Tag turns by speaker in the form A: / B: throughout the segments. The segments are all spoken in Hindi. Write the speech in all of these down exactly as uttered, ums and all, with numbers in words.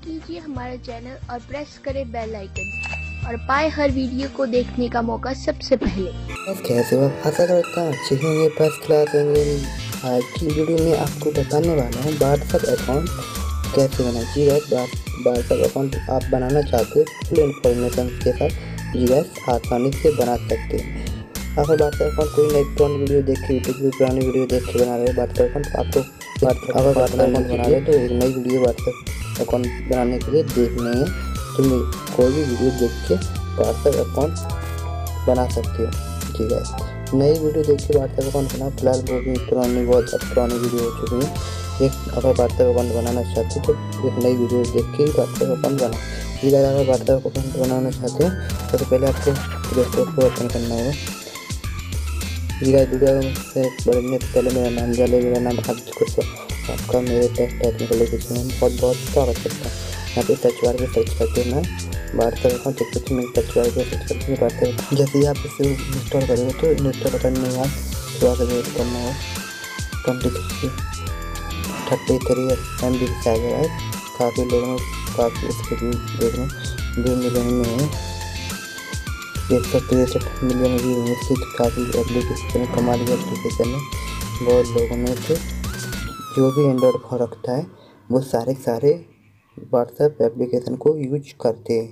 A: कीजिए हमारा चैनल और प्रेस करें बेल आइकन और पाए हर वीडियो को देखने का मौका सबसे पहले।
B: बस कैसे हो? आशा करता हूँ अच्छे होंगे, फर्स्ट क्लास होंगे। आज की वीडियो में आपको बताने वाला हूँ व्हाट्सएप अकाउंट कैसे बनाए। जी गैस, व्हाट्सएप अकाउंट आप बनाना चाहते हो फुल इन्फॉर्मेशन के साथ जी गैस आसानी से बना सकते हैं। अगर व्हाट्सएप अकाउंट कोई नई पुरानी वीडियो देख के यूट्यूब पर पुरानी वीडियो देख के बना रहे हो व्हाट्सएप अकाउंट, आपको अगर व्हाट्सएप अकाउंट बना रहे हो तो एक नई वीडियो व्हाट्सएप अकाउंट बनाने के लिए देखनी है। तुम कोई भी वीडियो देख के व्हाट्सएप अकाउंट बना सकते हो। ठीक है, नई वीडियो देख के व्हाट्सएप अकाउंट बना। फिलहाल वो भी पुरानी बहुत पुरानी वीडियो हो चुकी है। एक अगर व्हाट्सएप अकाउंट बनाना चाहते हो तो एक नई वीडियो देख के ही व्हाट्सएप अकाउंट बना। ठीक है, अगर व्हाट्सएप अकाउंट बनाना चाहते हो तो, तो पहले आपको प्ले स्टोर को ओपन करना होगा। जी गाइस, वीडियो से बढ़ने से पहले मेरा नाम जाले मेरा नाम आदित्य कुशवाहा, आपका मेरे टेक टेक्निकल एजुकेशन में बहुत बहुत स्वागत करता हूँ। यहाँ पे सर्च बार में सर्च करते हैं मैं व्हाट्सएप अकाउंट, चेक करते हैं सर्च बार में सर्च करते हैं व्हाट्सएप। जैसे ही आप इसे इंस्टॉल करेंगे तो इंस्टॉल करने के बाद थोड़ा सा वेट करना है। Twenty three thirty three M B size है। काफ़ी लोगों ने काफ़ी इसके व्यू देखने व्यू मिलियन में है। एक सौ तिरसठ मिलियन व्यू में इसकी काफ़ी एप्लीकेशन कमा रही एप्लीकेशन है। बहुत लोगों ने तो जो भी एंड्रॉइड फोन रखता है वो सारे सारे व्हाट्सएप एप्लीकेशन को यूज करते हैं।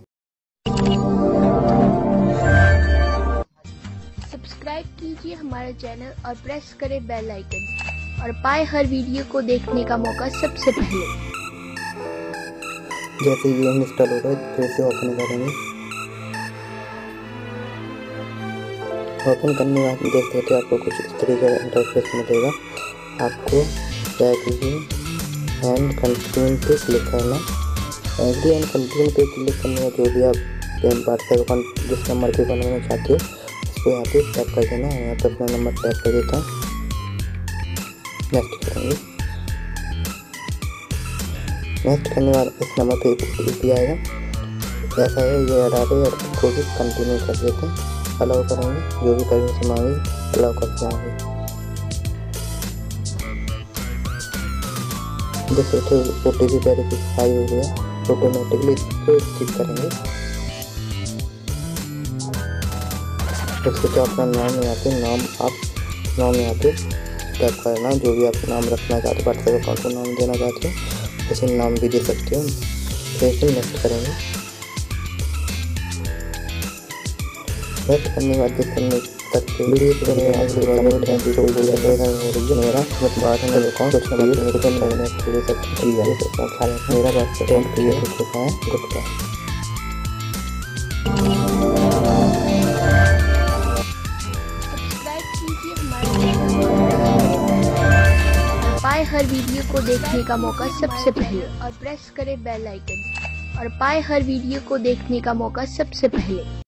A: सब्सक्राइब कीजिए हमारा चैनल और प्रेस करें बेल आइकन और पाए हर वीडियो को देखने का मौका सबसे पहले।
B: जैसे ये इंस्टॉल हो गए फिर से ओपन करेंगे। ओपन करने के बाद देख सकते हो आपको कुछ इस तरीके का इंटरफेस मिलेगा। आपको क्या कीजिए एंड कंटिन्यू पे क्लिक करना। एग्री एंड कंटिन्यू पे क्लिक करने का जो भी आप व्हाट्सएप अकाउंट जिस नंबर पे बनाना चाहते हो उसको यहाँ पे टैप कर देना। यहाँ पे अपना नंबर टैप कर देता हूँ, नेक्स्ट करेंगे। नेक्स्ट करने के बाद इस नंबर पे ओ टी पी आएगा। ऐसा है ये हटा दे और इसको भी कंटिन्यू कर देते हैं। अलाउ करेंगे, जो भी परमिशन मांगे अलाउ करते आएंगे। देख सकते हो ओ टी पी वेरीफाई हो गया। ऑटोमेटिकली इसको स्किप करेंगे। उसके अपना नाम यहाँ पे नाम आप नाम यहाँ पे टाइप करना। जो भी आप नाम रखना चाहते हो व्हाट्सएप अकाउंट को नाम देना चाहते हो उसे नाम भी दे सकते हो। फिर नेक्स्ट करेंगे। नेक्स्ट करने के बाद देखने तक वीडियो को मेरा व्हाट्सएप अकाउंट क्रिएट हो चुका है। Good bye.
A: सब्सक्राइब कीजिए हमारे चैनल पाए हर वीडियो को देखने का मौका सबसे पहले और प्रेस करें बेल आइकन और पाए हर वीडियो को देखने का मौका सबसे पहले।